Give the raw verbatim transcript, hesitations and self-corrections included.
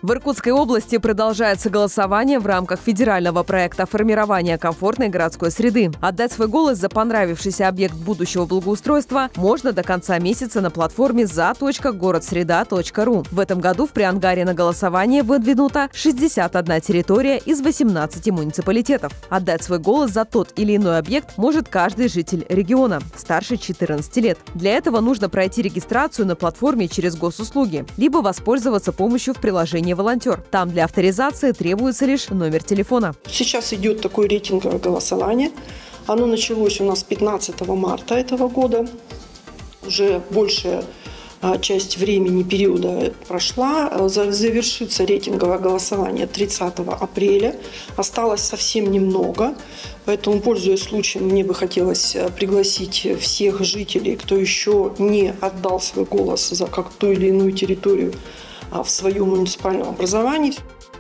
В Иркутской области продолжается голосование в рамках федерального проекта формирования комфортной городской среды. Отдать свой голос за понравившийся объект будущего благоустройства можно до конца месяца на платформе за точка городсреда точка ру. В этом году в Приангаре на голосование выдвинута шестьдесят одна территория из восемнадцати муниципалитетов. Отдать свой голос за тот или иной объект может каждый житель региона старше четырнадцати лет. Для этого нужно пройти регистрацию на платформе через госуслуги, либо воспользоваться помощью в приложении «Волонтер». Там для авторизации требуется лишь номер телефона. Сейчас идет такое рейтинговое голосование. Оно началось у нас пятнадцатого марта этого года. Уже большая часть времени периода прошла. Завершится рейтинговое голосование тридцатого апреля. Осталось совсем немного. Поэтому, пользуясь случаем, мне бы хотелось пригласить всех жителей, кто еще не отдал свой голос за как ту или иную территорию в своем муниципальном образовании.